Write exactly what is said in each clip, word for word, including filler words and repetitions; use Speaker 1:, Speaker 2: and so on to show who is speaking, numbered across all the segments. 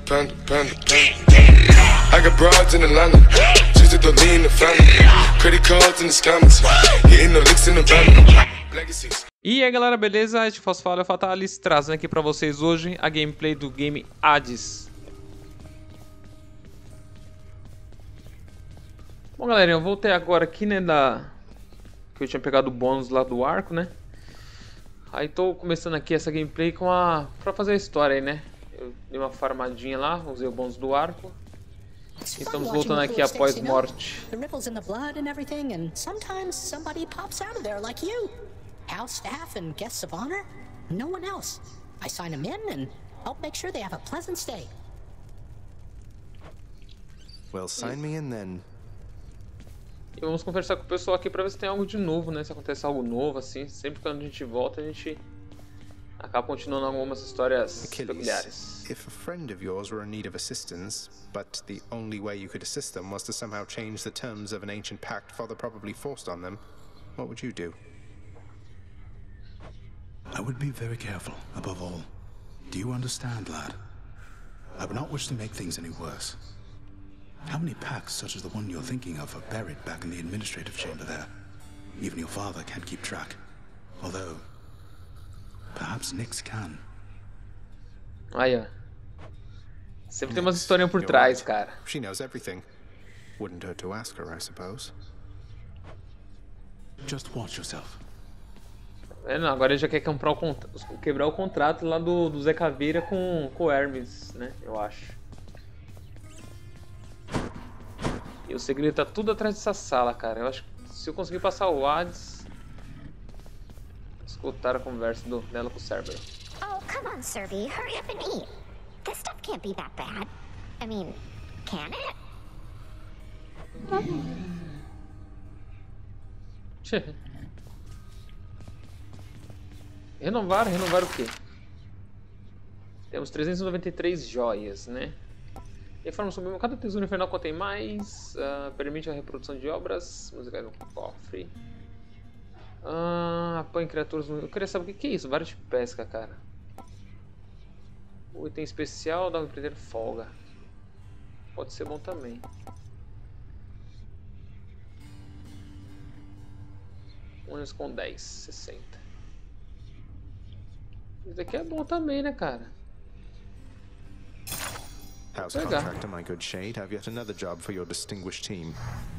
Speaker 1: Panda, panda, panda. I got broads in Atlanta, just to lean the family. Credit cards in the scammers, hitting the licks in the van. Legacies.
Speaker 2: E aí galera, beleza? Este Fosfala é o Fatalis, trazendo aqui pra vocês hoje a gameplay do game Hades. Bom galera, eu voltei agora aqui, né, da... que eu tinha pegado o bônus lá do arco, né? Aí tô começando aqui essa gameplay com a... pra fazer a história aí, né? Eu dei uma farmadinha lá, usei o bônus do arco. E estamos voltando aqui após morte.
Speaker 3: House staff and guests of honor? No one else. I sign them in and help make sure they have a pleasant stay.
Speaker 4: Well, sign me in then.
Speaker 2: E vamos conversar com o pessoal aqui pra ver se tem algo de novo, né? Se acontece algo novo, assim. Sempre quando a gente volta, a gente acaba continuando algumas histórias peculiares.
Speaker 4: If a friend of yours were in need of assistance, but the only way you could assist them was to somehow change the terms of an ancient pact Father probably forced on them, what would you do?
Speaker 5: I would be very careful, above all. Do you understand, lad? I would not wish to make things any worse. How many packs such as the one you're thinking of are buried back in the administrative chamber there? Even your father can't keep track. Although, perhaps Nyx can.
Speaker 2: Aí, ó. Sempre tem umas historinhas por trás, cara.
Speaker 4: She knows everything. Wouldn't hurt to ask her, I suppose.
Speaker 5: Just watch yourself.
Speaker 2: É, não, agora ele já quer comprar o contra... quebrar o contrato lá do, do Zé Caveira com, com o Hermes, né? Eu acho. E o segredo tá tudo atrás dessa sala, cara. Eu acho que se eu conseguir passar o Hades, escutar a conversa do, dela com o Cerberus.
Speaker 6: Oh, come on, Serby. Hurry up and eat. This stuff can't be that bad. I mean, can it?
Speaker 2: Renovar, renovar o quê? Temos trezentas e noventa e três joias, né? Reforma sobre cada tesouro infernal contém mais. Uh, permite a reprodução de obras. Música no cofre. Uh, apanha criaturas. No... Eu queria saber o que, que é isso. Vara de pesca, cara. O item especial dá um empreiteiro folga. Pode ser bom também. Unhas com dez, sessenta. Isso daqui é bom também, né, cara?
Speaker 4: House contractor, my good shade, have yet another job for your distinguished team.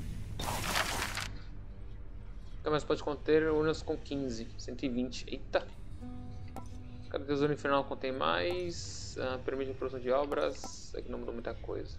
Speaker 2: Mas pode conter urnas com quinze, cento e vinte. Eita! Cada tesouro infernal contém mais. Uh, permite a produção de obras. Aqui não mudou muita coisa.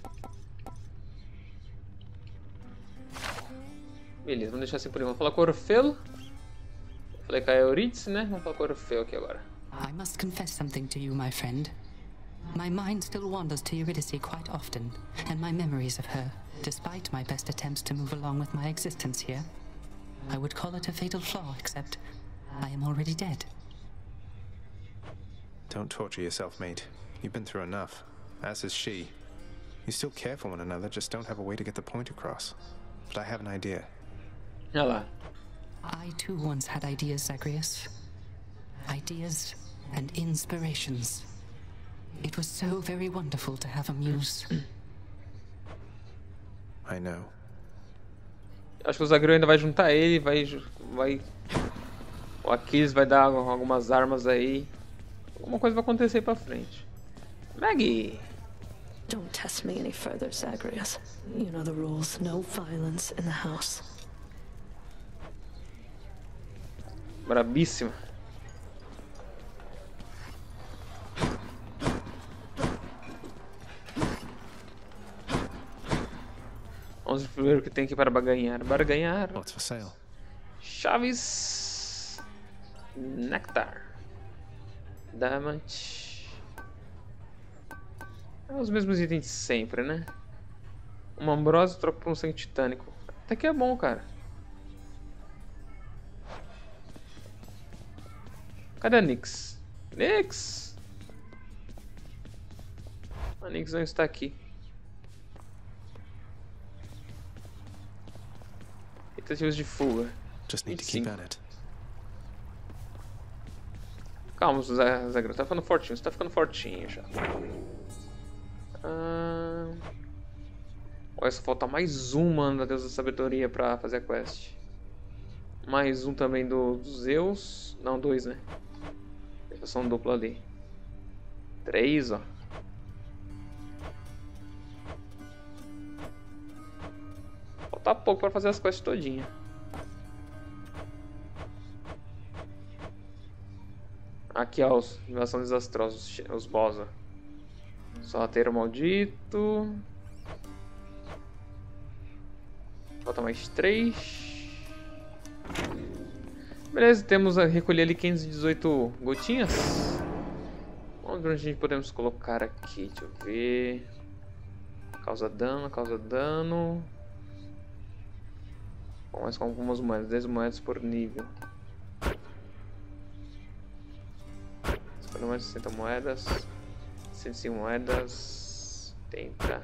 Speaker 2: Beleza, vamos deixar assim por aí. Vamos falar com o Orfeu. Falei com a Eurídice, né? Vamos falar com o Orfeu aqui agora.
Speaker 7: I must confess something to you, my friend. My mind still wanders to Eurydice quite often, and my memories of her, despite my best attempts to move along with my existence here. I would call it a fatal flaw, except I am already dead.
Speaker 4: Don't torture yourself, mate. You've been through enough, as is she. You still care for one another, just don't have a way to get the point across. But I have an idea.
Speaker 2: Olha lá.
Speaker 7: I too once had ideas, Zagreus. Ideas and inspirations. It was so very wonderful to have a muse.
Speaker 4: I know.
Speaker 2: Acho que o Zagreus ainda vai juntar ele, vai, vai... O Aquiles vai dar algumas armas aí. Alguma coisa vai acontecer aí pra frente. Maggie!
Speaker 8: Don't test me any further, Zagreus. You know the rules. No violence in the house.
Speaker 2: Brabíssima. Vamos ver o que tem aqui para barganhar. Barganhar.
Speaker 4: What's for sale?
Speaker 2: Chaves. Nectar. Diamante. É os mesmos itens de sempre, né? Uma ambrose troca por um sangue titânico. Até que é bom, cara. Cadê a Nyx? Nyx! A Nyx não está aqui. Tentativas de fuga.
Speaker 4: Just need to keep at it.
Speaker 2: Calma, Zagreus, tá ficando fortinho, você tá ficando fortinho já. Olha, só falta mais um, mano, da Deusa da Sabedoria pra fazer a quest. Mais um também do, do Zeus. Não, dois, né? Deixa só um duplo ali. Três, ó. Falta pouco pra fazer as quests todinha. Aqui, ó, os invasão desastrosa, os, os boss, ó. Sorrateiro maldito. Falta mais três. Beleza, temos a recolher ali quinhentas e dezoito gotinhas. Vamos ver onde a gente podemos colocar aqui. Deixa eu ver. Causa dano, causa dano. Bom, mas com algumas moedas, dez moedas por nível. Mais sessenta moedas, cento e cinco moedas, oitenta.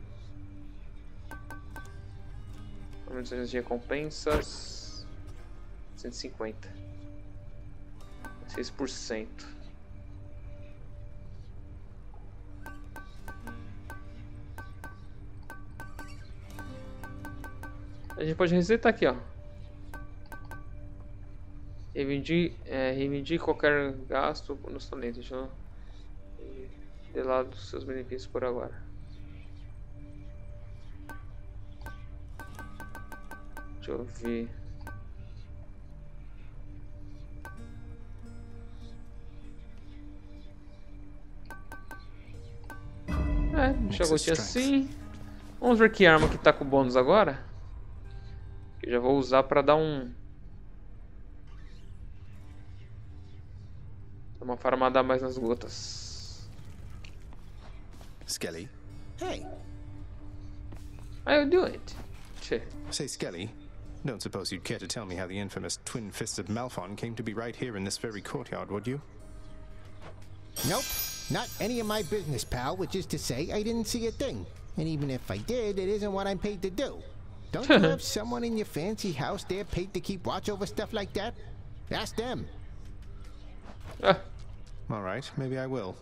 Speaker 2: Aumento de recompensas, cento e cinquenta, seis por cento. A gente pode resetar aqui, ó. Reivindique, é, reivindique qualquer gasto nos talentos. Deixa eu de lado dos seus benefícios por agora. Deixa eu ver. É, deixa eu gotinha assim. Vamos ver que arma que tá com bônus agora. Que eu já vou usar pra dar um. Uma farmada a mais nas gotas.
Speaker 4: Skelly. Hey.
Speaker 2: I'll do it. Che.
Speaker 4: Say, Skelly, don't suppose you'd care to tell me how the infamous twin-fisted Malphon came to be right here in this very courtyard, would you?
Speaker 9: Nope. Not any of my business, pal, which is to say I didn't see a thing. And even if I did, it isn't what I'm paid to do. Don't you have someone in your fancy house there paid to keep watch over stuff like that? Ask them.
Speaker 2: Ah.
Speaker 4: Alright, maybe I will.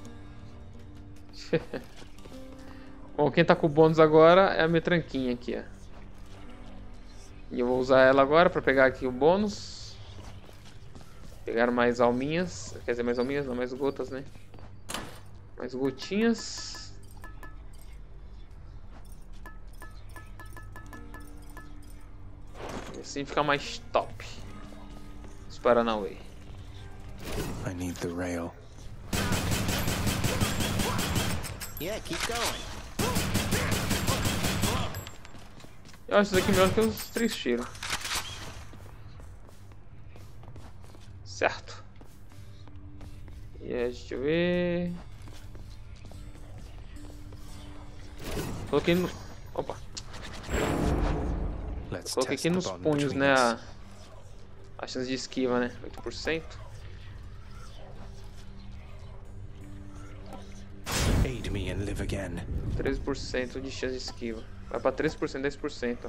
Speaker 2: Bom, quem tá com bônus agora é a minha tranquinha aqui, ó. E eu vou usar ela agora pra pegar aqui o bônus. Pegar mais alminhas. Quer dizer, mais alminhas, não, mais gotas, né? Mais gotinhas. E assim fica mais top. Os Paranauê.
Speaker 4: I need the rail.
Speaker 9: Yeah, keep going.
Speaker 2: Eu acho isso aqui melhor que os três tiros. Certo. E aí, deixa eu ver. Coloquei no. Opa. Coloquei aqui nos punhos, né? A, a chance de esquiva, né? oito por cento.
Speaker 4: Aid me and live again.
Speaker 2: treze por cento de chance de esquiva. Vai pra treze por cento, dez por cento.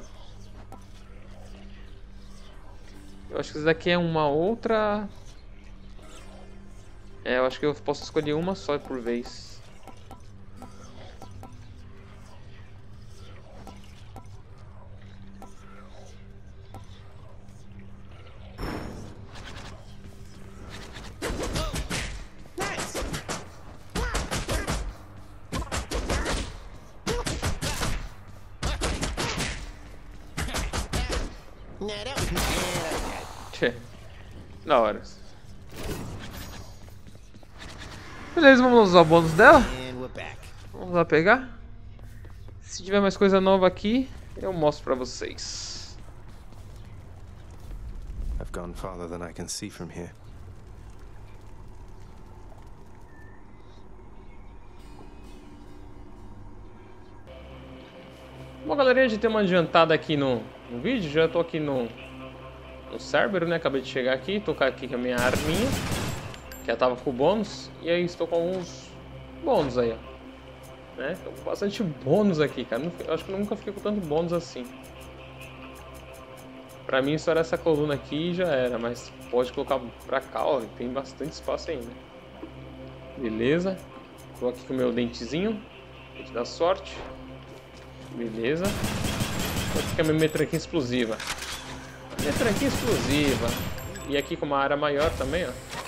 Speaker 2: Eu acho que isso daqui é uma outra. É, eu acho que eu posso escolher uma só por vez. Da hora. Beleza, vamos usar o bônus dela. Vamos lá pegar. Se tiver mais coisa nova aqui, eu mostro pra vocês.
Speaker 4: I've gone farther than I can see from here.
Speaker 2: Bom, galerinha, a gente tem uma adiantada aqui no, no vídeo. Já tô aqui no, no Cerberus, né? Acabei de chegar aqui, tô aqui com a minha arminha, que já tava com bônus. E aí estou com alguns bônus aí, ó. Né? Tô com bastante bônus aqui, cara. Eu acho que eu nunca fiquei com tanto bônus assim. Pra mim só era essa coluna aqui e já era, mas pode colocar pra cá, ó. Tem bastante espaço ainda. Beleza. Tô aqui com o meu dentezinho, dente da sorte. Beleza. Vou ficar minha metranquinha explosiva. Metranquinha explosiva. E aqui com uma área maior também, ó.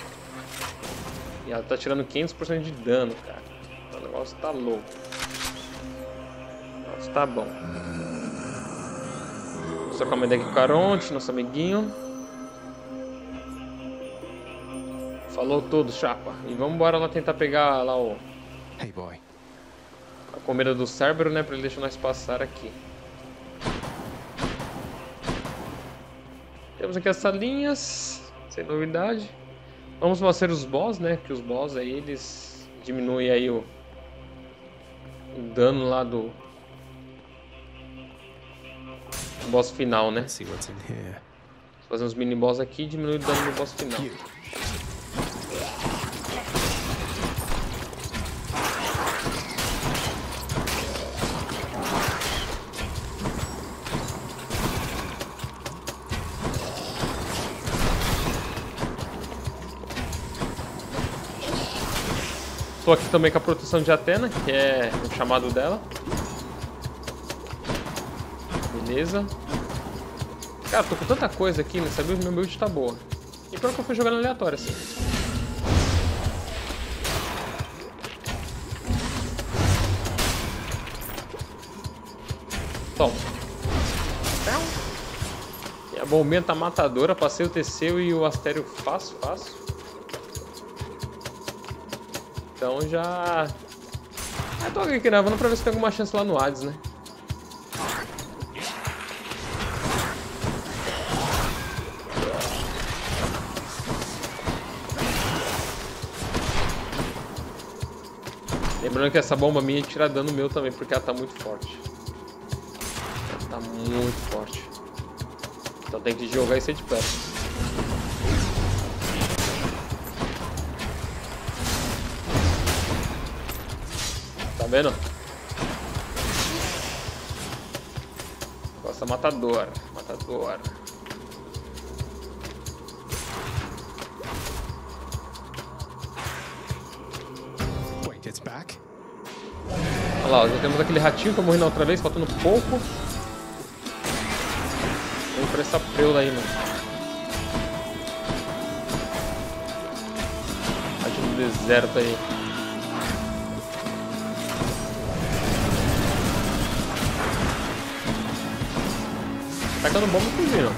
Speaker 2: E ela tá tirando quinhentos por cento de dano, cara. O negócio tá louco. O negócio tá bom. Vou trocar uma ideia aqui com o Caronte, nosso amiguinho. Falou tudo, chapa. E vamos embora lá tentar pegar lá o...
Speaker 4: Hey, boy.
Speaker 2: A comida do Cerberus, né? Pra ele deixar nós passar aqui. Temos aqui as salinhas. Sem novidade. Vamos fazer os boss, né? Que os boss aí, eles diminuem aí o... o dano lá do... o boss final, né? Fazer uns mini boss aqui e diminuir o dano do boss final. Estou aqui também com a proteção de Athena, que é o chamado dela. Beleza. Cara, tô com tanta coisa aqui, nessa build, meu build tá boa. E pior que eu fui jogando aleatório, assim. Toma. E a bombinha tá matadora, passei o Teseu e o Astério fácil, fácil. Então já... Eu tô aqui gravando pra ver se tem alguma chance lá no Hades, né? Lembrando que essa bomba minha tira dano meu também, porque ela tá muito forte. Ela tá muito forte. Então tem que jogar isso aí de perto. Tá vendo? Nossa, matador, matador.
Speaker 4: Wait, it's back?
Speaker 2: Olha lá, já temos aquele ratinho que eu morri na outra vez, faltando pouco. Vamos pra essa preula aí, mano. Ratinho do deserto aí. Tacando bomba e fugindo.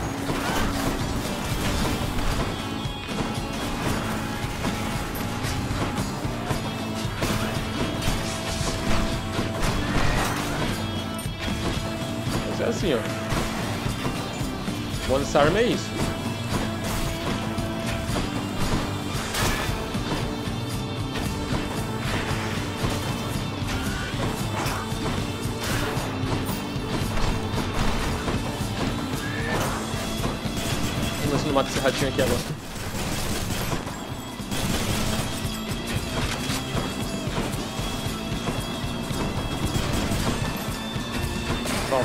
Speaker 2: Mas é assim, ó. One Arm é isso. Mata esse ratinho aqui agora. Bom.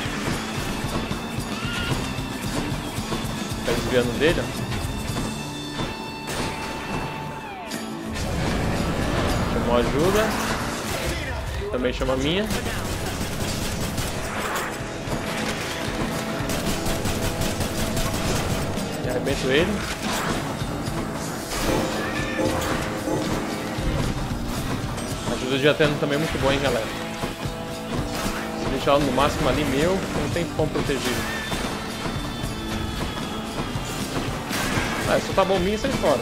Speaker 2: Tá desviando dele, ó. Chamou ajuda. Também chama a minha. Arrebento ele. A ajuda de Athena também é muito boa, hein, galera. Se deixar ela no máximo ali, meu, não tem como proteger. Ah, só tá bombinha e sai fora.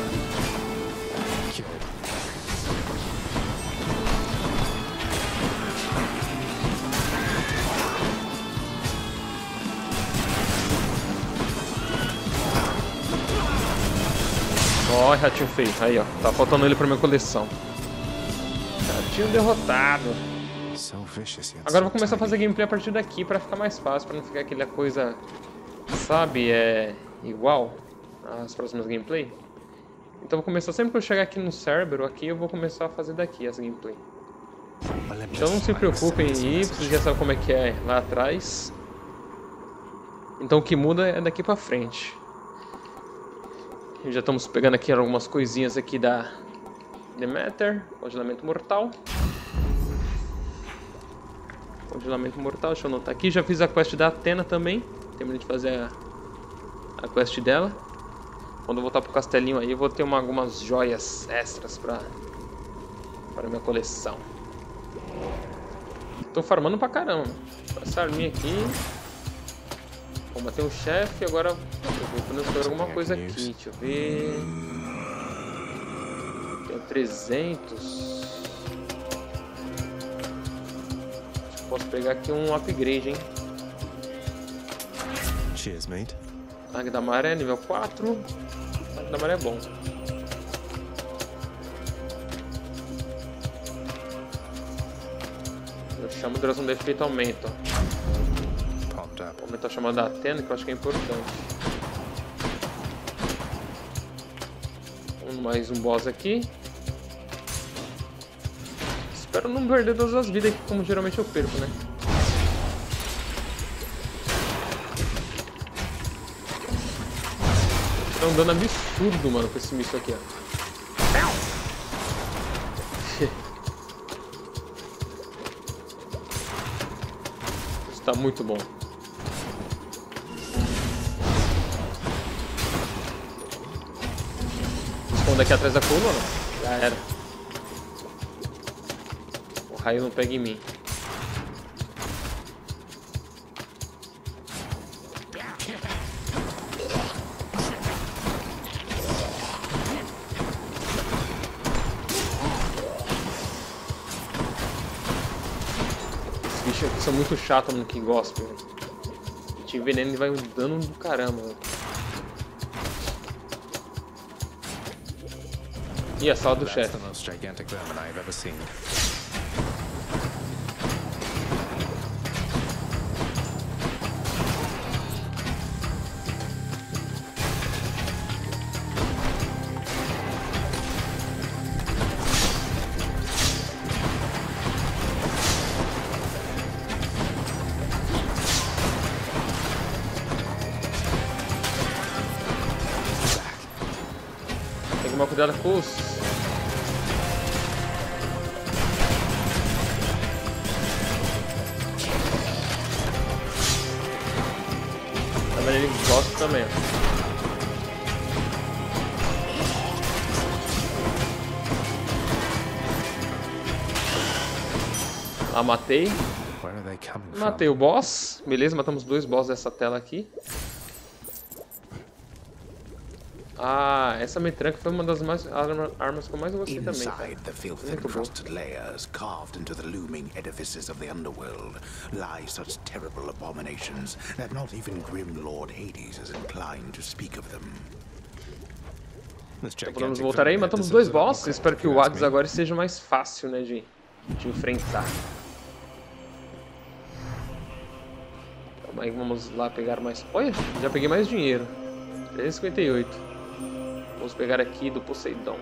Speaker 2: Ó, ratinho feio. Aí, ó. Tá faltando ele pra minha coleção. Ratinho derrotado. Agora eu vou começar a fazer gameplay a partir daqui pra ficar mais fácil, pra não ficar aquela coisa, sabe, é igual às próximas gameplay. Então eu vou começar, sempre que eu chegar aqui no Cerberus, aqui eu vou começar a fazer daqui as gameplay. Então não se preocupem em ir, vocês já sabem como é que é lá atrás. Então o que muda é daqui pra frente. Já estamos pegando aqui algumas coisinhas aqui da Demeter, congelamento mortal. Congelamento mortal, deixa eu anotar aqui. Já fiz a quest da Athena também. Terminei de fazer a, a quest dela. Quando eu voltar pro castelinho aí, eu vou ter uma, algumas joias extras pra, pra minha coleção. Tô farmando pra caramba. Essa arminha aqui. Combater um chefe, agora eu vou fazer alguma coisa aqui. Deixa eu ver. Tenho trezentos. Posso pegar aqui um upgrade, hein?
Speaker 4: Cheers, mate.
Speaker 2: Águia da Maré, nível quatro. Águia da Maré é bom. Eu chamo duração de efeito aumenta. Aumentar a chamada da Athena, que eu acho que é importante. Um, mais um boss aqui. Espero não perder todas as vidas aqui, como geralmente eu perco, né? Tá um dano absurdo, mano, com esse míssil aqui, ó. Isso tá muito bom. Esconda aqui atrás da coluna, já era. O raio não pega em mim. Esses bichos aqui são muito chatos, mano, que gospel. Te envenena e vai um dano do caramba, velho. E a sala do chefe. Tem que tomar cuidado com os... Ele gosta também. Ah, matei. Matei o boss. Beleza, matamos dois boss dessa tela aqui. Ah, essa metranca foi uma das mais, armas que eu mais gostei também.
Speaker 5: Inside the filth encrusted layers, carved into the looming edifices of the underworld, lie such terrible abominations that not even grim Lord Hades is inclined to speak of them.
Speaker 2: Então podemos voltar aí, matamos dois bosses. Espero que o Hades agora seja mais fácil, né, de, de enfrentar. Calma aí, vamos lá pegar mais... Olha, já peguei mais dinheiro. trezentos e cinquenta e oito. Vamos pegar aqui do Poseidon.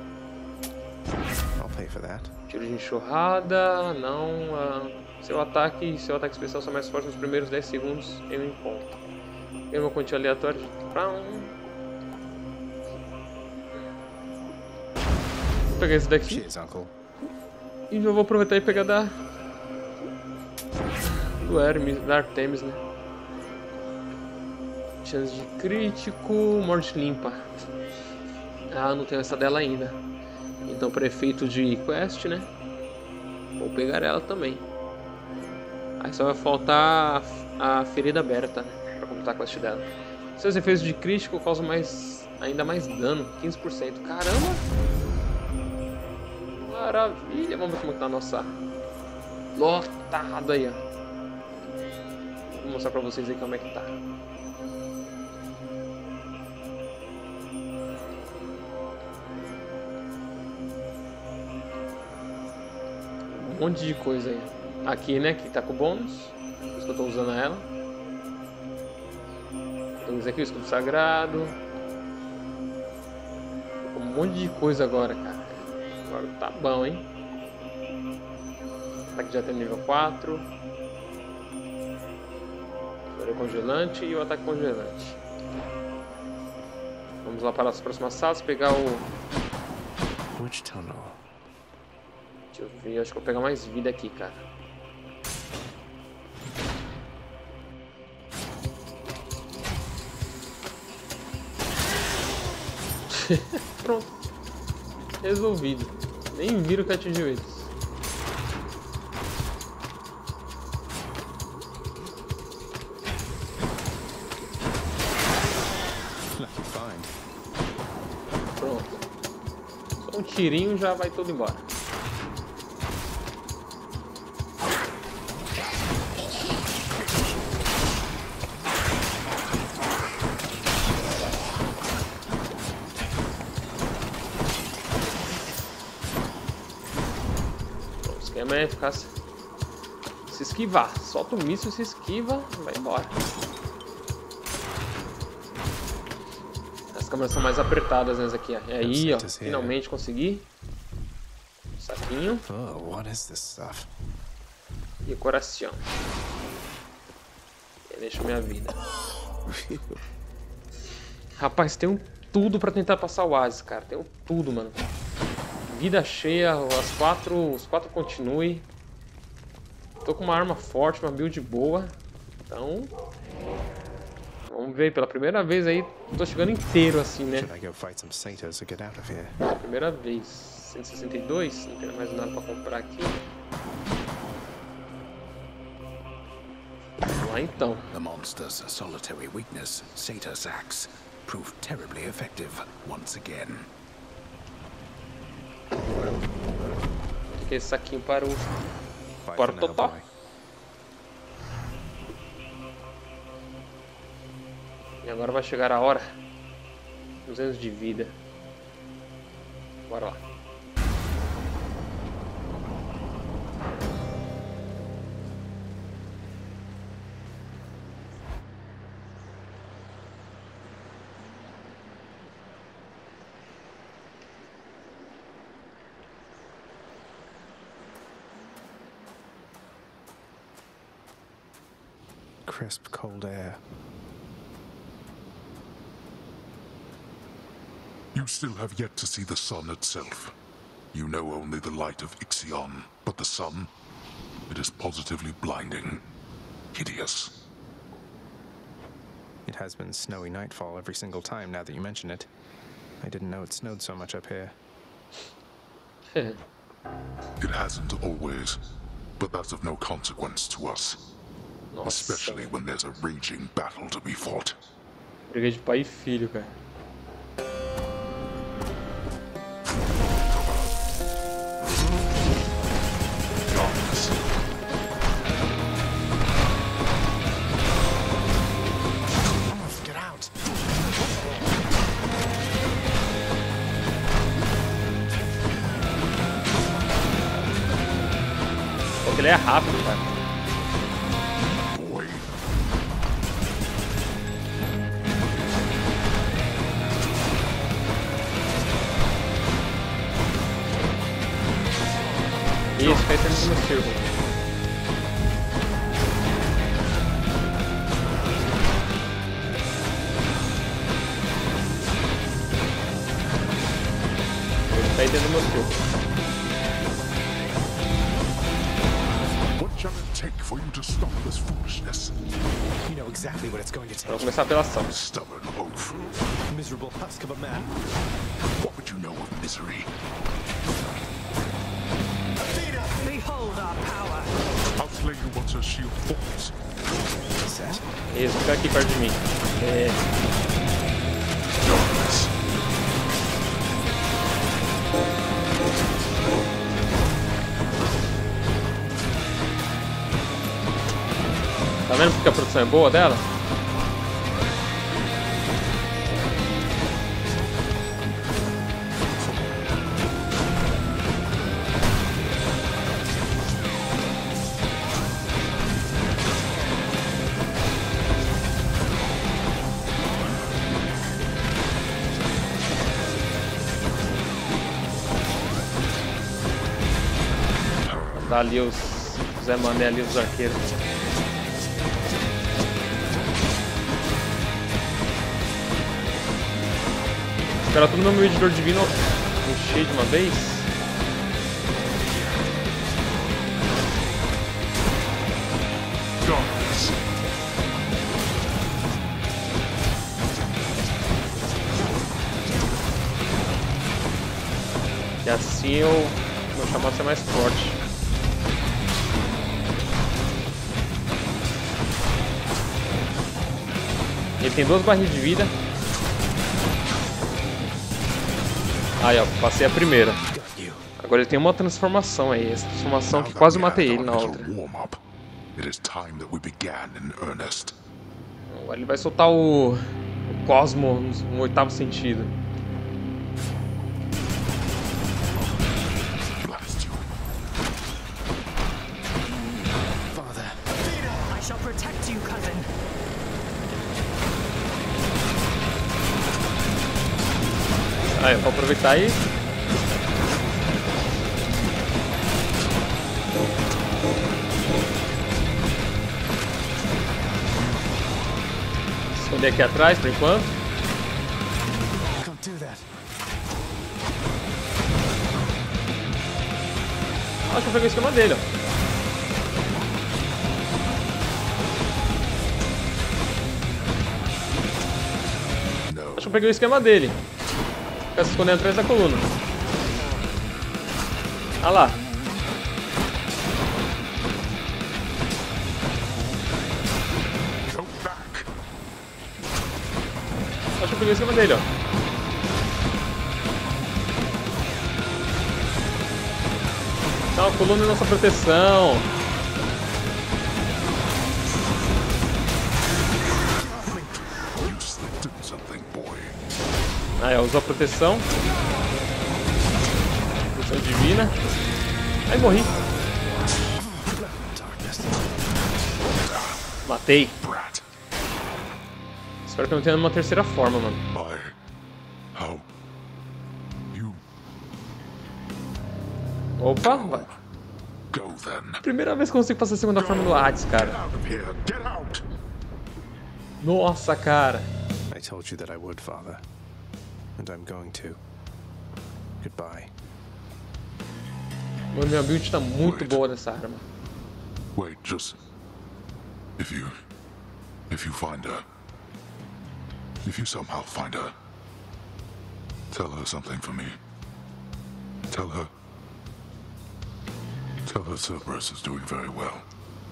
Speaker 2: Tiro de enxurrada, não. Uh, seu ataque e seu ataque especial são mais fortes nos primeiros dez segundos em um encontro. Tem uma quantia aleatória de... Vou pegar esse daqui. E já vou aproveitar e pegar da... Do Hermes, da Artemis, né? Chance de crítico, morte limpa. Ah, não tenho essa dela ainda. Então, prefeito de quest, né? Vou pegar ela também. Aí só vai faltar a, a ferida aberta, né? Pra completar a quest dela. Seus efeitos de crítico causam mais, ainda mais dano, quinze por cento. Caramba! Maravilha! Vamos ver como tá a nossa... Lotado aí, ó. Vou mostrar pra vocês aí como é que tá. Um monte de coisa aí. Aqui, né, que tá com bônus. Por isso que eu tô usando ela. Temos aqui o escudo sagrado. Um monte de coisa agora, cara. Agora tá bom, hein. Ataque já tem nível quatro. Fúria congelante e o ataque congelante. Vamos lá para as próximas salas, pegar o...
Speaker 4: Which tunnel?
Speaker 2: Deixa eu ver, acho que eu vou pegar mais vida aqui, cara. Pronto. Resolvido. Nem viram que atingiu eles.
Speaker 4: Lucky find.
Speaker 2: Pronto. Só um tirinho já vai todo embora. É ficar se, se esquivar, solta o míssil, se esquiva, vai embora. As câmeras são mais apertadas nessa aqui, ó. E aí, ó, finalmente consegui. Saquinho.
Speaker 4: Oh, what is this stuff?
Speaker 2: E coração. E deixa minha vida. Rapaz, tenho tudo pra tentar passar o Oasis, cara. Tenho tudo, mano. Vida cheia, as quatro, os quatro continue. Tô com uma arma forte, uma build boa. Então, vamos ver, pela primeira vez aí, tô chegando inteiro assim, né? Primeira vez. cento e sessenta e dois, não tem mais nada pra comprar aqui. Vamos lá então.
Speaker 5: The monster's solitary weakness, Sator's axe, proved terribly effective once again.
Speaker 2: Esse saquinho para o para o Totó. E agora vai chegar a hora. duzentos de vida. Bora lá.
Speaker 4: Crisp, cold air.
Speaker 10: You still have yet to see the sun itself. You know only the light of Ixion, but the sun, it is positively blinding, hideous.
Speaker 4: It has been snowy nightfall every single time now that you mention it. I didn't know it snowed so much up here.
Speaker 10: It hasn't always, but that's of no consequence to us. Nossa. Especially when there's a raging battle to be fought.
Speaker 2: Briga de pai e filho, cara.
Speaker 9: Get out.
Speaker 2: Porque ele é rápido, cara. Isso, cai dentro do meu círculo. Ele cai dentro do meu círculo.
Speaker 10: What shall it take for you to stop this foolishness?
Speaker 9: You know exactly what it's going to take.
Speaker 2: Vamos começar pela ação.
Speaker 10: Stubborn oaf.
Speaker 9: Miserable husk of a man.
Speaker 10: What would you know of misery?
Speaker 8: Behold our power.
Speaker 10: I'll slay you once her shield falls.
Speaker 2: Isso, fica aqui perto de mim. É. Tá vendo porque a produção é boa dela? Tá ali os Zé Mané, ali os arqueiros. Os caras tudo no meu medidor divino encher de uma vez. assim eu vou chamar ser mais forte. Ele tem duas barrinhas de vida. Aí ó, passei a primeira. Agora ele tem uma transformação aí, essa transformação que quase matei ele na outra. Agora ele vai soltar o, o Cosmo no oitavo sentido.
Speaker 11: I shall protect you, cousin.
Speaker 2: Aí, eu vou aproveitar aí. Esconder aqui atrás por enquanto. Acho que eu peguei o esquema dele, ó. Acho que eu peguei o esquema dele. Fica se escondendo atrás da coluna. Ah lá. Acho que eu peguei o esquema dele, ó. Então a coluna é nossa proteção. Aí, ó, usou a proteção. Proteção divina. Aí morri. Matei. Espero que não tenha uma terceira forma, mano. Opa, vai. Primeira vez que eu consigo passar a segunda forma do Hades, cara. Nossa, cara.
Speaker 4: I told you that I would, Father. And I'm going to. Goodbye.
Speaker 2: Mano, minha build tá muito boa nessa arma.
Speaker 10: Wait, just... If you... If you find her... If you somehow find her... Tell her something for me. Tell her... Tell her Cerberus is doing very well.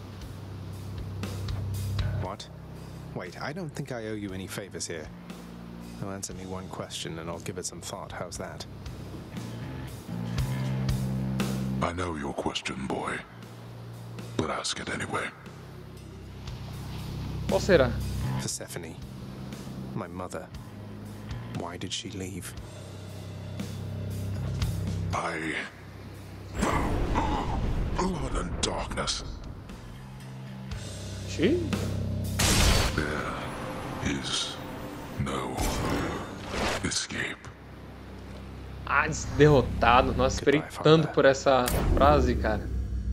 Speaker 4: What? Wait, I don't think I owe you any favors here. Now answer me one question and I'll give it some thought. How's that?
Speaker 10: I know your question, boy. But ask it anyway.
Speaker 2: Qual será?
Speaker 4: Persephone. My mother. Why did she leave?
Speaker 10: I... Blood and darkness.
Speaker 2: She?
Speaker 10: There is no escape.
Speaker 2: Hades derrotado. Nossa, esperei tanto por essa frase, cara.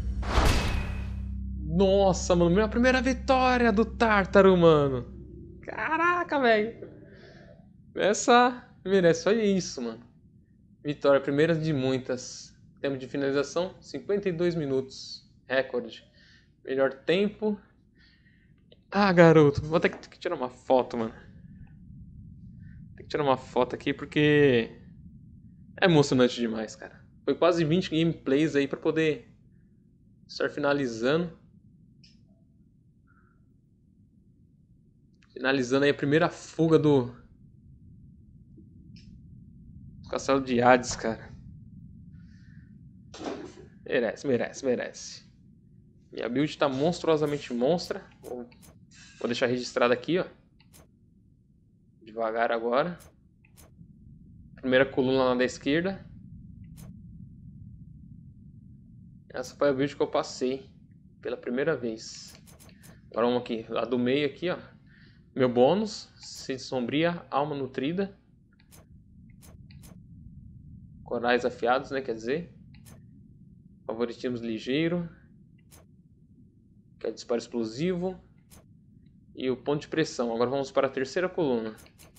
Speaker 2: Nossa, mano, minha primeira vitória do Tártaro, mano. Caraca, velho. Essa merece só isso, mano. Vitória, primeira de muitas. Tempo de finalização, cinquenta e dois minutos. Recorde. Melhor tempo. Ah, garoto. Vou ter que tirar uma foto, mano. Tem que tirar uma foto aqui porque... é emocionante demais, cara. Foi quase vinte gameplays aí pra poder estar finalizando. Finalizando aí a primeira fuga do... do Castelo de Hades, cara. Merece, merece, merece. Minha build tá monstruosamente monstra. Vou, vou deixar registrado aqui, ó. Devagar agora. Primeira coluna lá da esquerda. Essa foi a build que eu passei pela primeira vez. Agora vamos aqui, lá do meio aqui, ó. Meu bônus, Sede Sombria, Alma Nutrida. Corais afiados, né, quer dizer. Favoritismo ligeiro. Que é disparo explosivo. E o ponto de pressão. Agora vamos para a terceira coluna.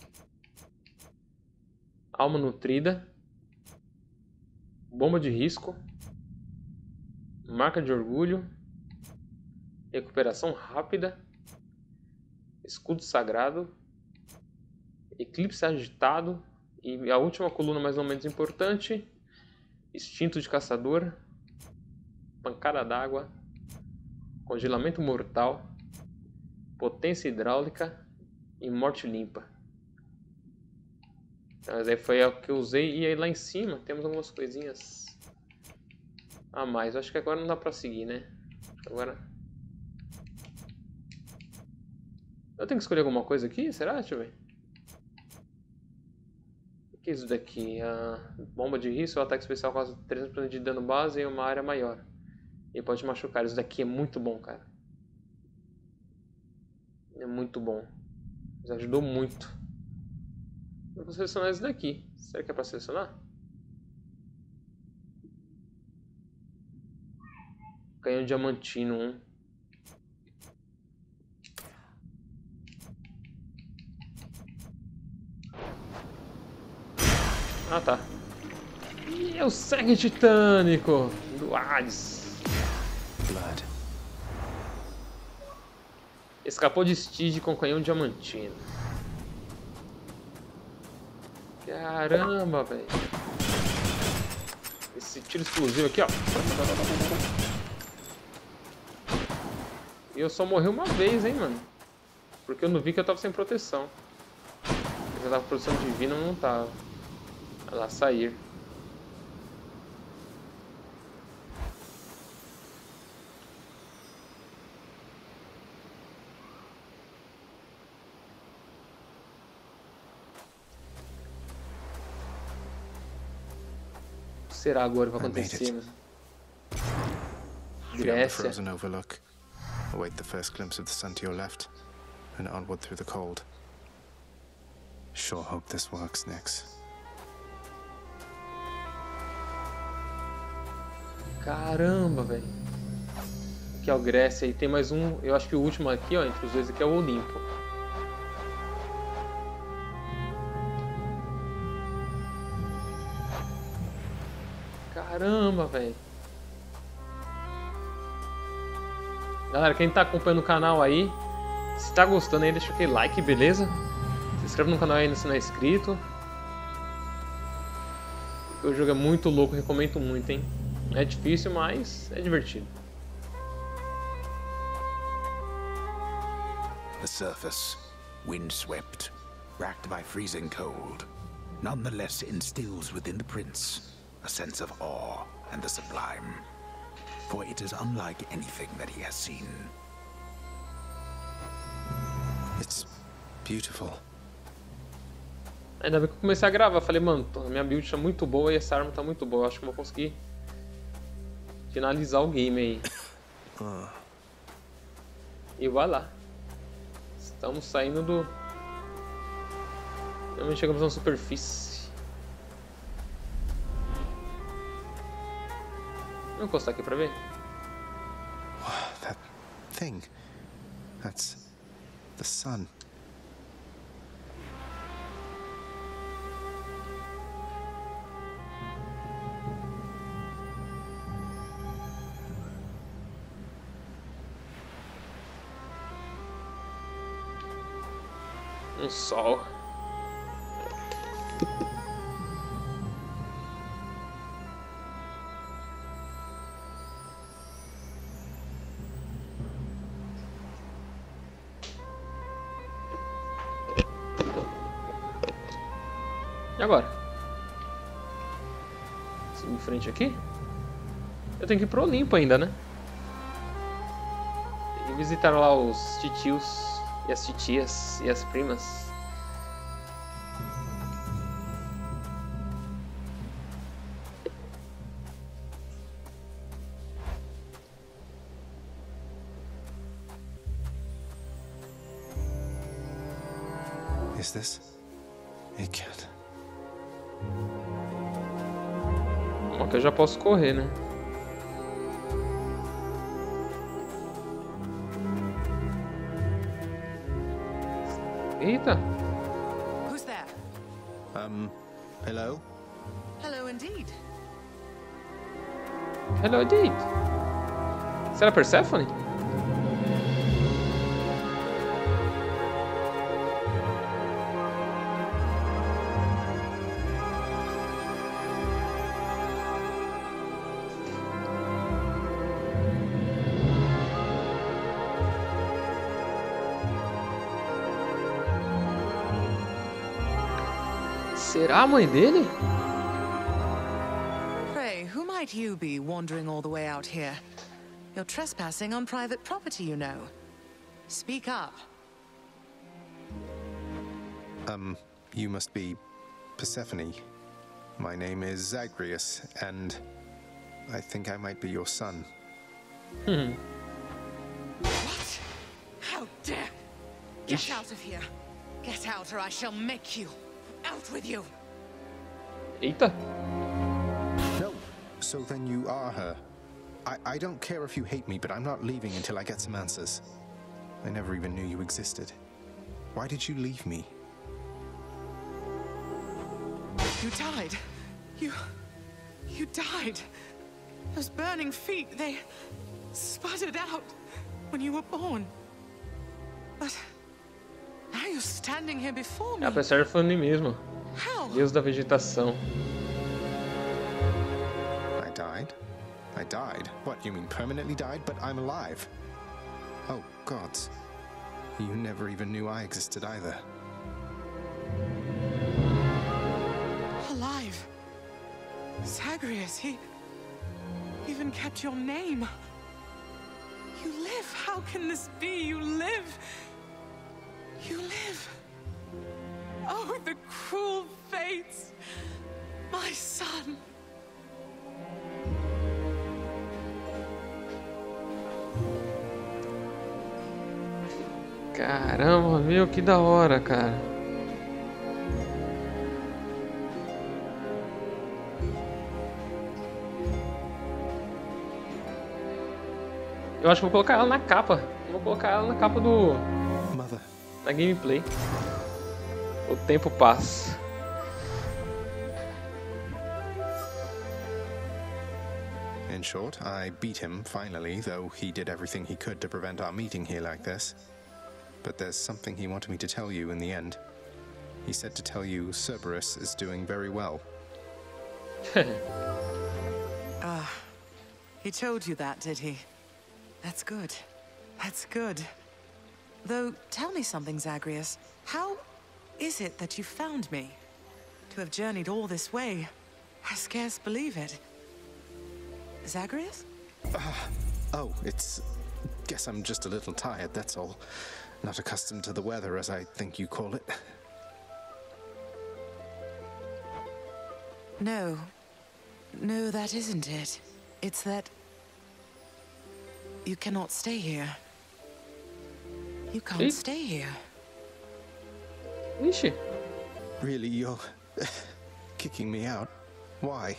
Speaker 2: Alma Nutrida. Bomba de risco. Marca de orgulho. Recuperação rápida. Escudo sagrado. Eclipse agitado. E a última coluna mais ou menos importante. Instinto de caçador. Pancada d'água. Congelamento mortal. Potência hidráulica. E morte limpa. Mas aí foi o que eu usei. E aí lá em cima temos algumas coisinhas a mais. Eu acho que agora não dá pra seguir, né? Agora... Eu tenho que escolher alguma coisa aqui? Será? Deixa eu ver. O que é isso daqui? A bomba de risco, o ataque especial causa trezentos por cento de dano base em uma área maior. E pode te machucar. Isso daqui é muito bom, cara. É muito bom. Isso ajudou muito. Eu vou selecionar isso daqui. Será que é pra selecionar? Canhão diamantino um. Ah, tá. E é o sangue titânico do Hades.
Speaker 4: Blood.
Speaker 2: Escapou de Steed com canhão diamantino. Caramba, velho. Esse tiro explosivo aqui, ó. E eu só morri uma vez, hein, mano. Porque eu não vi que eu tava sem proteção. Eu tava com proteção divina, eu não tava. Olha lá, sair. O que será agora que vai acontecer, né?
Speaker 4: Beyond the frozen overlook, await the first glimpse of the sun to your left, and onward through the cold. Sure hope this works, Nix.
Speaker 2: Caramba, velho. Aqui é o Grécia e tem mais um. Eu acho que o último aqui, ó, entre os dois aqui é o Olimpo. Caramba, velho. Galera, quem tá acompanhando o canal aí, se tá gostando aí, deixa aquele like, beleza? Se inscreve no canal aí se não é inscrito. Porque o jogo é muito louco, recomendo muito, hein? É difícil, mas é divertido.
Speaker 5: The surface, windswept, racked by freezing cold, nonetheless instills within the prince a sense of awe and the sublime, for it is unlike anything that he has seen.
Speaker 4: It's beautiful.
Speaker 2: Ainda bem que eu comecei a gravar, falei, mano, a minha build tá muito boa e essa arma tá muito boa, eu acho que eu vou conseguir finalizar o game aí.
Speaker 4: Ah.
Speaker 2: E vai lá. Estamos saindo do... Realmente chegamos na superfície. Vou encostar aqui pra ver.
Speaker 4: That thing. That's the sun.
Speaker 2: Um sol. E agora? Seguir em frente aqui? Eu tenho que ir pro Olimpo ainda, né? E visitar lá os titios e as titias e as primas.
Speaker 4: Is this? It can't.
Speaker 2: Bom, que eu já posso correr, né? Eita!
Speaker 12: Who's there?
Speaker 4: Um, hello?
Speaker 12: Hello indeed.
Speaker 2: Hello, indeed. Será Persephone? Será a mãe dele?
Speaker 12: Pray, who might you be wandering all the way out here? You're trespassing on private property, you know. Speak up.
Speaker 4: Um, you must be Persephone. My name is Zagreus, and I think I might be your son.
Speaker 2: Hmm.
Speaker 12: What? How dare! Get out of here! Get out, or I shall make you. Out with you!
Speaker 2: Eita.
Speaker 4: No. So then you are her. I, I don't care if you hate me, but I'm not leaving until I get some answers. I never even knew you existed. Why did you leave me?
Speaker 12: You died. You... You died. Those burning feet, they sputtered out when you were born. But now you're standing here before me.
Speaker 2: A Persephone mesmo.
Speaker 12: How?
Speaker 2: Deus da vegetação.
Speaker 4: I died? I died? What, you mean permanently died? But I'm alive. Oh, gods. You never even knew I existed either.
Speaker 12: Alive. Zagreus, he even kept your name. You live. How can this be? You live. You live. Oh, the cruel fates. My son.
Speaker 2: Caramba, meu, que da hora, cara. Eu acho que vou colocar ela na capa. Vou colocar ela na capa do...
Speaker 4: Mother.
Speaker 2: Da gameplay. O tempo passa.
Speaker 4: In short, I beat him finally, though he did everything he could to prevent our meeting here like this. But there's something he wanted me to tell you in the end. He said to tell you Cerberus is doing very well.
Speaker 12: Ah, he told you that, did he? That's good. That's good. Though, tell me something, Zagreus. How is it that you found me? To have journeyed all this way, I scarce believe it. Zagreus?
Speaker 4: Uh, oh, it's... Guess I'm just a little tired, that's all. Not accustomed to the weather, as I think you call it.
Speaker 12: No. No, that isn't it. It's that... you cannot stay here. You can't
Speaker 2: See?
Speaker 12: stay here.
Speaker 2: Ixi.
Speaker 4: Really, you're... kicking me out? Why?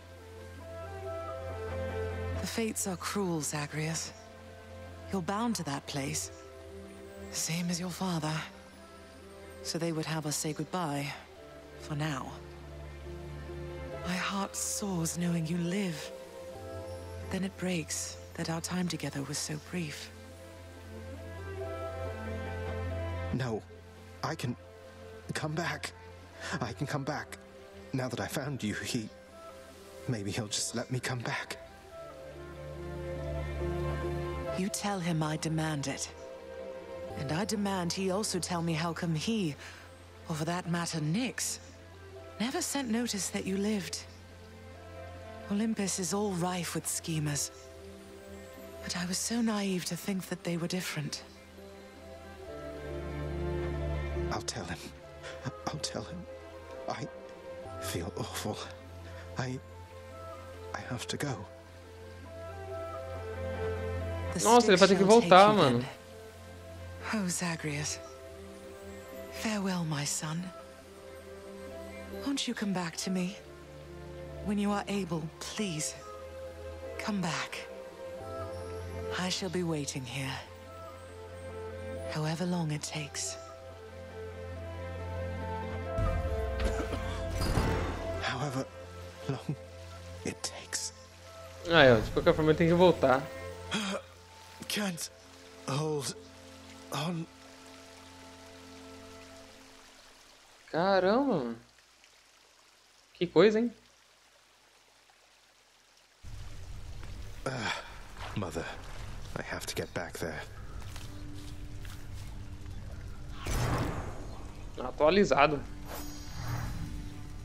Speaker 12: The fates are cruel, Zagreus. You're bound to that place. Same as your father. So they would have us say goodbye. For now. My heart soars knowing you live. But then it breaks that our time together was so brief.
Speaker 4: No. I can... come back. I can come back. Now that I found you, he... maybe he'll just let me come back.
Speaker 12: You tell him I demand it. And I demand he also tell me how come he, or for that matter Nyx, never sent notice that you lived. Olympus is all rife with schemers. But I was so naive to think that they were different.
Speaker 4: I'll tell him. I'll tell him. I feel awful. I... I have to go.
Speaker 2: Nossa, ele vai ter que voltar, mano.
Speaker 12: Oh, Zagreus. Farewell, my son. Won't you come back to me? When you are able, please. Come back. I shall be waiting here. However long it takes.
Speaker 4: However long it takes.
Speaker 2: Ah, é, de qualquer forma ele tem que voltar.
Speaker 4: Can't hold on.
Speaker 2: Caramba, mano. Que coisa, hein?
Speaker 4: Uh, Mother, I have to get back there.
Speaker 2: Atualizado.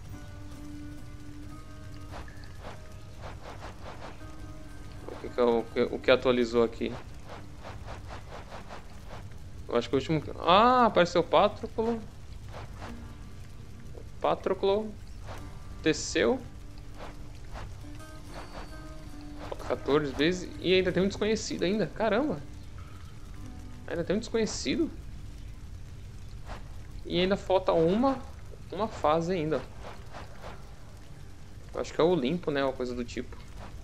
Speaker 2: O que, o que, o que atualizou aqui? Eu acho que o último... Ah, apareceu o Patroclo. Patroclo. Desceu. quatorze vezes. E ainda tem um desconhecido ainda. Caramba. Ainda tem um desconhecido. E ainda falta uma... Uma fase ainda. Eu acho que é o Olimpo, né? Uma coisa do tipo.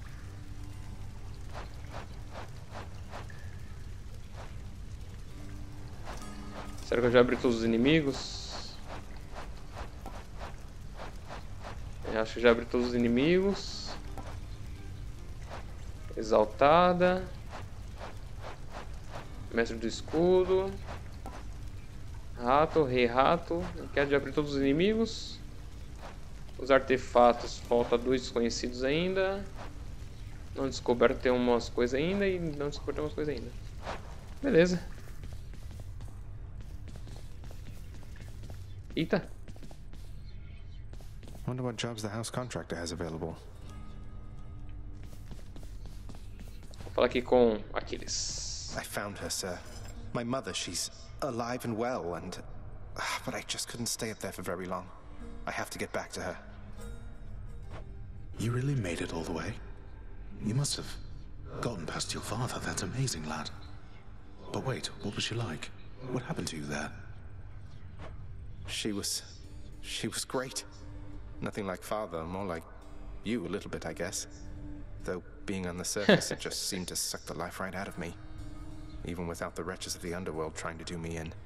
Speaker 2: Será que eu já abri todos os inimigos? Eu acho que já abri todos os inimigos. Exaltada. Mestre do escudo. Rato, rei rato. Eu quero já abrir todos os inimigos. Os artefatos, falta dois desconhecidos ainda. Não descoberto tem umas coisas ainda e não descoberto umas coisas ainda. Beleza. Eita.
Speaker 4: Wonder what jobs the house contractor has available.
Speaker 2: Vou falar aqui com Aquiles.
Speaker 4: I found her, sir. My mother, she's alive and well, and... But I just couldn't stay up there for very long. I have to get back to her.
Speaker 5: You really made it all the way? You must have gotten past your father. That's amazing, lad. But wait, what was she like? What happened to you there?
Speaker 4: She was... she was great. Nothing like father, more like you a little bit, I guess. Though, being on the surface, it just seemed to suck the life right out of me. Even without the wretches of the underworld trying to do me in.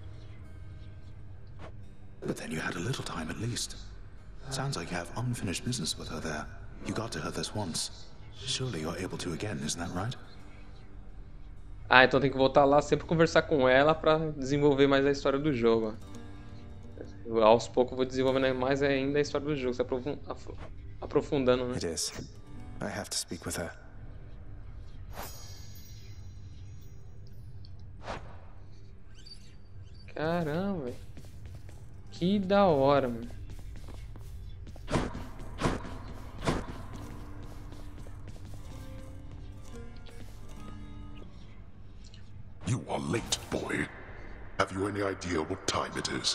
Speaker 5: But then you had a little time at least. Sounds like you have unfinished business with her there. You got to her this once. Surely you're able to again, isn't that right?
Speaker 2: Ah, então tem que voltar lá sempre conversar com ela pra desenvolver mais a história do jogo. Eu, aos poucos vou desenvolvendo mais ainda a história do jogo, se aprofundando, né?
Speaker 4: It is. I have to speak with her.
Speaker 2: Caramba, véio. Que da hora, mano.
Speaker 10: You are late, boy. Have you any idea what time it is?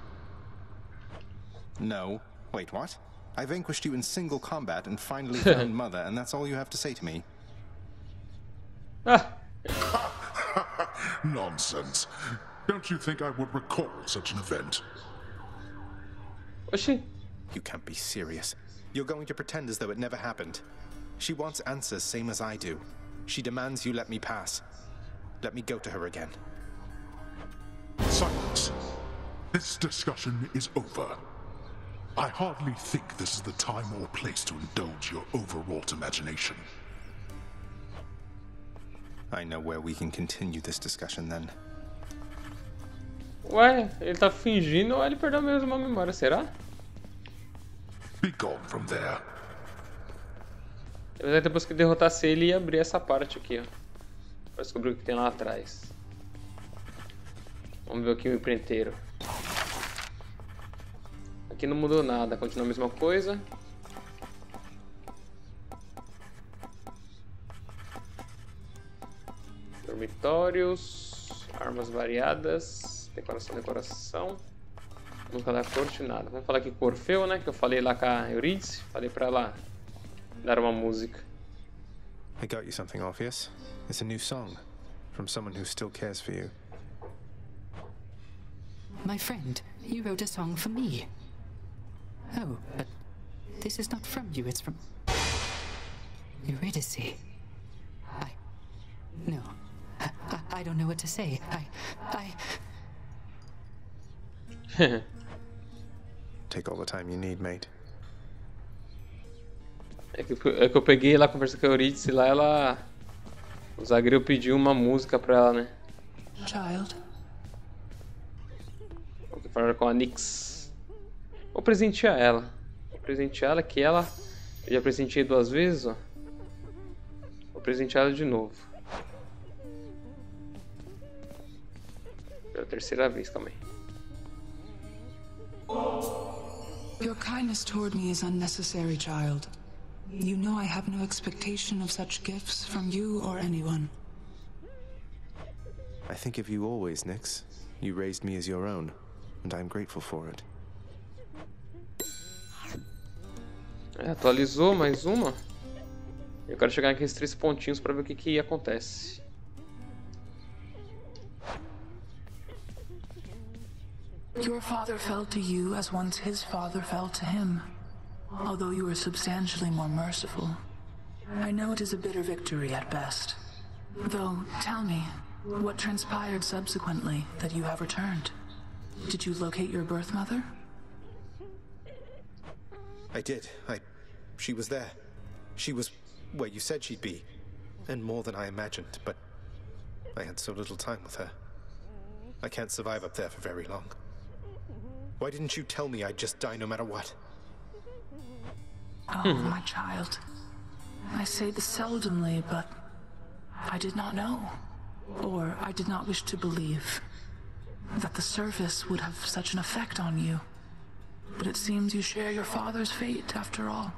Speaker 4: No. Wait, what? I vanquished you in single combat and finally found Mother, and that's all you have to say to me?
Speaker 2: Ah.
Speaker 10: Nonsense. Don't you think I would recall such an event?
Speaker 2: Oxi.
Speaker 4: You can't be serious. You're going to pretend as though it never happened. She wants answers same as I do. She demands you let me pass. Let me go to her again.
Speaker 10: Silence. This discussion is over. I hardly think this is the time or place to indulge your overwrought imagination.
Speaker 4: I know where we can continue this discussion then.
Speaker 2: Ué, ele tá fingindo ou ele perdeu mesmo a memória, será?
Speaker 10: Be gone from there.
Speaker 2: Mas depois que derrotasse ele ia abrir essa parte aqui, ó. Pra descobrir o que tem lá atrás. Vamos ver aqui o empreiteiro. Aqui não mudou nada, continua a mesma coisa. Dormitórios, armas variadas, decoração, decoração. Música da corte, nada. Vamos falar aqui com o Orfeu, né? Que eu falei lá com a Eurídice. Falei pra ela dar uma música.
Speaker 4: I got you something, Orpheus. It's a new song from someone who still cares for you.
Speaker 7: My friend, you wrote a song for me. Oh, but this is not from you, it's from Eurydice. I... No. I, I, I don't know what to say. I... I...
Speaker 4: Take all the time you need, mate.
Speaker 2: É que, é que eu peguei lá, conversei com a Eurídice lá, ela... O Zagreu pediu uma música pra ela, né?
Speaker 8: Child.
Speaker 2: Vou falar com a Nyx. Vou presentear ela. Vou presentear ela, que ela... Eu já presenteei duas vezes, ó. Vou presentear ela de novo. Pela terceira vez, calma aí.
Speaker 13: Your kindness toward me is unnecessary, child. You know I have no expectation of such gifts from you or anyone.
Speaker 4: I think of you always, Nyx. You raised me as your own, and I'm grateful for it.
Speaker 2: É, atualizou mais uma. Eu quero chegar naqueles três pontinhos para ver o que, que acontece.
Speaker 13: Your father fell to you as once his father fell to him, although you were substantially more merciful. I know it is a bitter victory at best. Though, tell me, what transpired subsequently that you have returned? Did you locate your birth mother?
Speaker 4: I did. I... She was there. She was where you said she'd be. And more than I imagined, but I had so little time with her. I can't survive up there for very long. Why didn't you tell me I'd just die no matter what?
Speaker 13: Oh, my child. I say this seldomly, but I did not know. Or I did not wish to believe that the service would have such an effect on you. But it seems you share your father's fate, after all.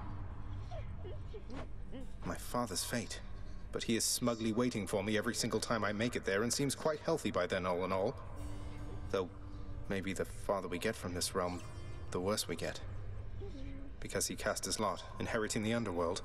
Speaker 4: My father's fate? But he is smugly waiting for me every single time I make it there and seems quite healthy by then, all in all. Though, maybe the farther we get from this realm, the worse we get. Because he cast his lot, inheriting the underworld.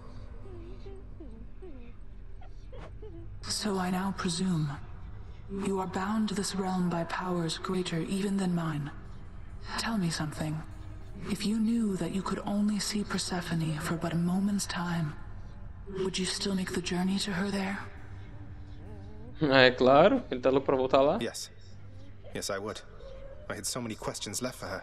Speaker 13: So I now presume you are bound to this realm by powers greater even than mine. Tell me something. If you knew that you could only see Persephone for but a moment's time, would you still make the journey to her there?
Speaker 2: É claro, ele tá louco pra voltar lá.
Speaker 4: Yes. Yes, I would. I had so many questions left for her.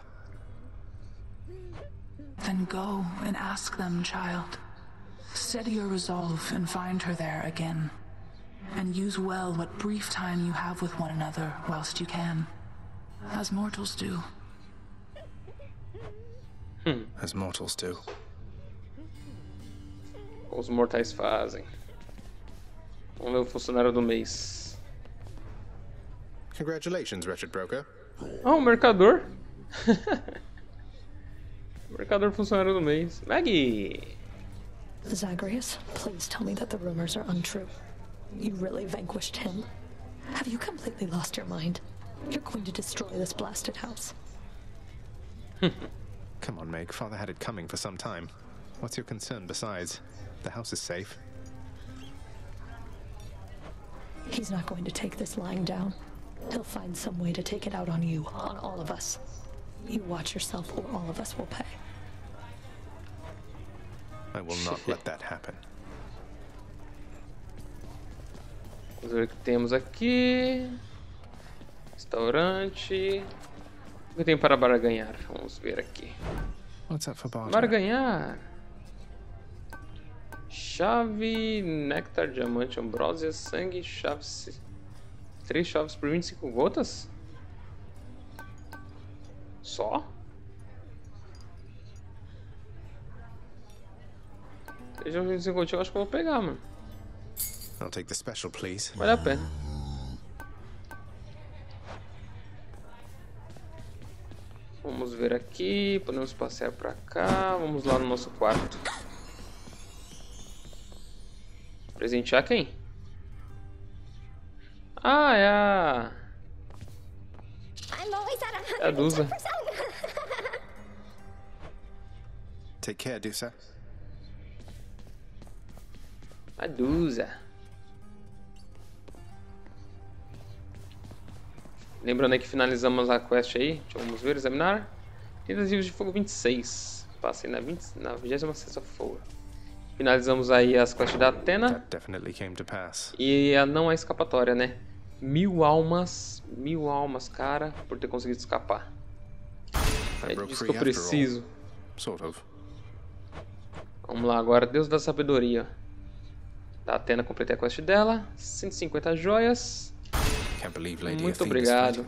Speaker 13: Then go and ask them, child. Steady your resolve and find her there again. And use well what brief time you have with one another whilst you can. As mortals do.
Speaker 2: Hum.
Speaker 4: As mortals do.
Speaker 2: Os mortais fazem. Vamos ver o funcionário do mês.
Speaker 4: Congratulations, wretched broker.
Speaker 2: Ah, o mercador. Mercador funcionário do mês. Maggie!
Speaker 8: Zagreus, please tell me that the rumors are untrue. You really vanquished him? Have you completely lost your mind? You're going to destroy this blasted house.
Speaker 4: Come on, Meg. Father had it coming for some time. What's your concern besides? The house is safe.
Speaker 8: He's not going to take this lying down. He'll find some way to take it out on you, on all of us. You watch yourself or all of us will pay.
Speaker 4: I will not let that happen.
Speaker 2: Vamos ver o que temos aqui. Restaurante. O que tem para barganhar? Vamos ver aqui.
Speaker 4: What's up for barter?
Speaker 2: Barganhar. Chave, néctar, diamante, ambrósia, sangue, chaves. Três chaves por vinte e cinco gotas? Só? Três chaves por vinte e cinco gotas eu acho que eu vou pegar, mano.
Speaker 4: I'll take the special, please.
Speaker 2: Vale a pena. Vamos ver aqui, podemos passear pra cá, vamos lá no nosso quarto. Presentear quem? Ah, é a... É a Dusa.
Speaker 4: Take care, Dusa.
Speaker 2: A Dusa. Lembrando aí que finalizamos a quest aí. Vamos ver, examinar. Tentativas de fogo vinte e seis. Passei na, vinte, na vigésima sexta folga. Finalizamos aí as quests da Athena. E a não é escapatória, né? Mil almas. Mil almas, cara, por ter conseguido escapar. É disso que eu preciso. Vamos lá agora, Deus da Sabedoria. Da Athena, completei a quest dela. cento e cinquenta joias. Muito obrigado.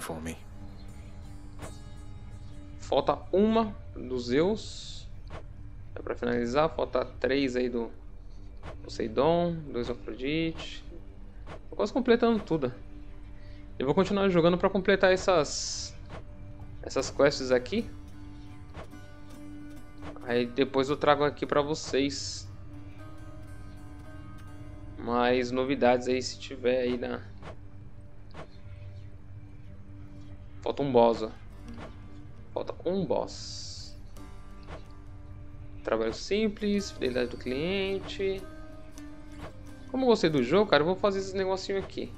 Speaker 2: Falta uma do Zeus. É pra finalizar. Falta três aí do Poseidon. Dois Afrodite. Tô quase completando tudo. Eu vou continuar jogando pra completar essas essas quests aqui. Aí depois eu trago aqui pra vocês Mais novidades aí se tiver aí na... Falta um boss, ó. Falta um boss. Trabalho simples, fidelidade do cliente. Como eu gostei do jogo, cara, eu vou fazer esse negocinho aqui.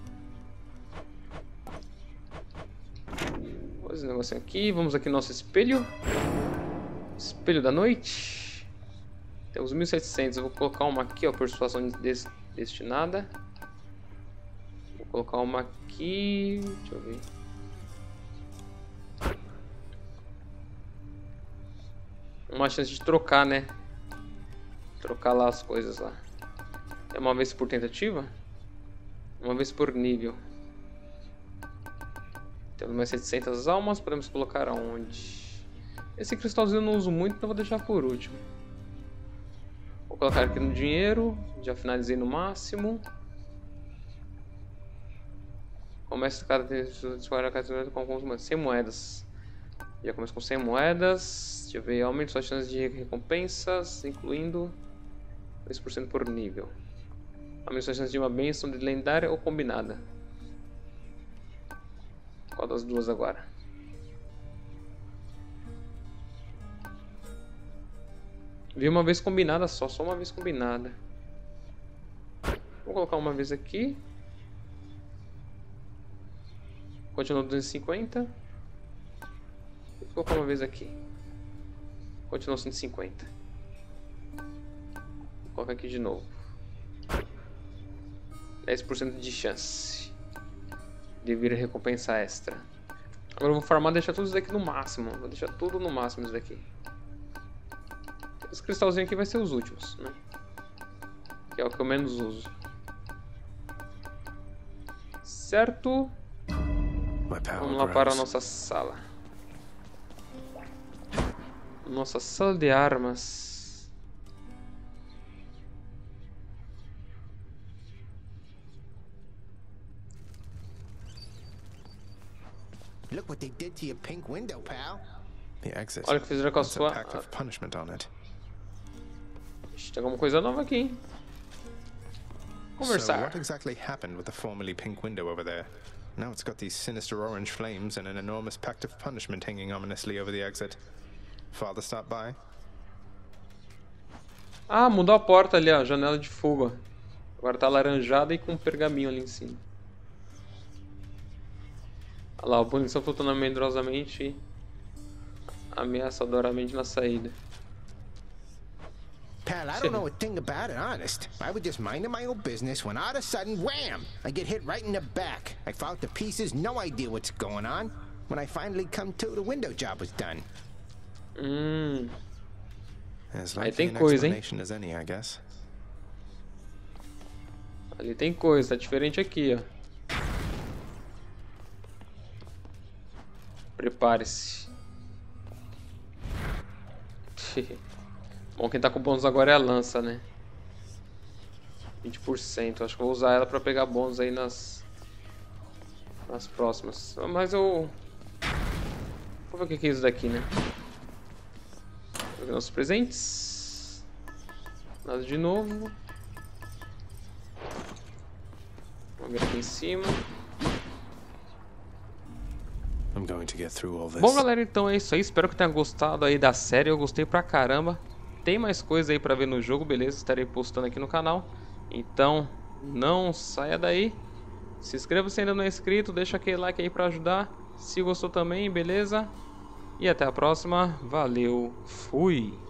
Speaker 2: Vou fazer esse negocinho aqui. Vamos aqui no nosso espelho. Espelho da noite. Temos mil e setecentos. Eu vou colocar uma aqui, ó. Persuasão des destinada. Vou colocar uma aqui. Deixa eu ver. Uma chance de trocar, né? Trocar lá as coisas lá. É uma vez por tentativa? Uma vez por nível. Temos mais setecentas almas. Podemos colocar aonde? Esse cristalzinho eu não uso muito, então vou deixar por último. Vou colocar aqui no dinheiro. Já finalizei no máximo. Começa cada disparar com algumas cem moedas. Já começa com cem moedas. Deixa eu ver, aumenta suas chances de recompensas, incluindo dois por cento por nível. Aumenta suas chances de uma bênção de lendária ou combinada. Qual das duas agora? Vi uma vez combinada só, só uma vez combinada. Vou colocar uma vez aqui. Continua duzentos e cinquenta. Vou colocar uma vez aqui. Continua cento e cinquenta. Vou colocar aqui de novo. dez por cento de chance de vir a recompensa extra. Agora eu vou farmar e deixar tudo isso daqui no máximo. Vou deixar tudo no máximo isso daqui. Esse cristalzinho aqui vai ser os últimos, né? Que é o que eu menos uso. Certo? Vamos lá para a nossa sala. Nossa sala de armas.
Speaker 9: Look what they did to your pink window, pal.
Speaker 4: The exit.
Speaker 2: Olha o que fizeram com a
Speaker 4: That's a
Speaker 2: sua...
Speaker 4: pact of punishment on it.
Speaker 2: Ixi, tem alguma coisa nova aqui, hein? Conversar.
Speaker 4: So what exactly happened with the formerly pink window over there? Now it's got these sinister orange flames and an enormous pact of punishment hanging ominously over the exit. Father stopped by?
Speaker 2: Ah, mudou a porta ali, ó, janela de fuga. Agora tá laranjada e com um pergaminho ali em cima. Olha lá, a punição flutuando amedrosamente e ameaçadoramente na saída.
Speaker 9: Pal, I don't know a thing about it, honest. I was just minding my own business when all of a sudden, wham! I get hit right in the back. I fall to pieces, no idea what's going on. When I finally come to, the window job was done.
Speaker 2: Hum.
Speaker 4: As
Speaker 2: Aí
Speaker 4: likely
Speaker 2: tem
Speaker 4: an
Speaker 2: coisa, hein?
Speaker 4: explanation as any, I guess.
Speaker 2: Ali tem coisa, tá diferente aqui, ó. Prepare-se. Bom, quem tá com bônus agora é a lança, né? vinte por cento. Acho que eu vou usar ela pra pegar bônus aí nas... Nas próximas. Mas eu... Vou ver o que é isso daqui, né? Vou ver nossos presentes. Nada de novo. Vamos ver aqui em cima.
Speaker 4: I'm going to get through all this.
Speaker 2: Bom, galera, então é isso aí. Espero que tenha gostado aí da série. Eu gostei pra caramba. Tem mais coisa aí pra ver no jogo, beleza? Estarei postando aqui no canal. Então, não saia daí. Se inscreva se ainda não é inscrito. Deixa aquele like aí pra ajudar. Se gostou também, beleza? E até a próxima. Valeu. Fui.